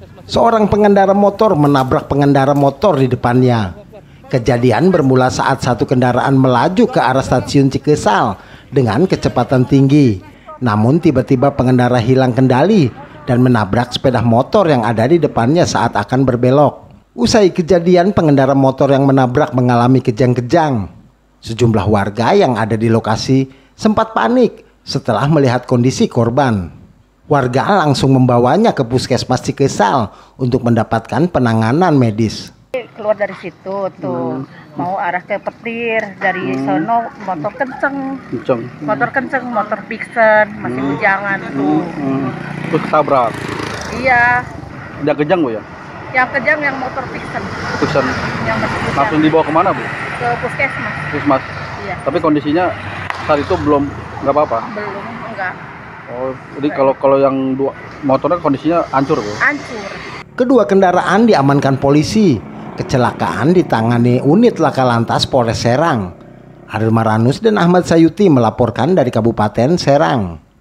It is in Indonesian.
Seorang pengendara motor menabrak pengendara motor di depannya. Kejadian bermula saat satu kendaraan melaju ke arah stasiun Cikesal dengan kecepatan tinggi. Namun tiba-tiba pengendara hilang kendali dan menabrak sepeda motor yang ada di depannya saat akan berbelok. Usai kejadian, pengendara motor yang menabrak mengalami kejang-kejang. Sejumlah warga yang ada di lokasi sempat panik setelah melihat kondisi korban. Warga langsung membawanya ke Puskesmas Cikesal untuk mendapatkan penanganan medis. Keluar dari situ tuh mau arah ke petir, dari sono motor kenceng, motor Pixen masih bujangan tuh. Terus ketabrak. Iya. Udah kejang Bu ya? Yang kejang yang motor Pixen. Yang masih bujangan. Langsung dibawa kemana Bu? Ke Puskesmas. Puskesmas. Iya. Tapi kondisinya saat itu belum nggak apa-apa. Belum, enggak. Oh, jadi kalau yang dua motornya kondisinya hancur Bu? Hancur. Kedua kendaraan diamankan polisi. Kecelakaan ditangani unit Laka Lantas Polres Serang. Ariel Maranus dan Ahmad Sayuti melaporkan dari Kabupaten Serang.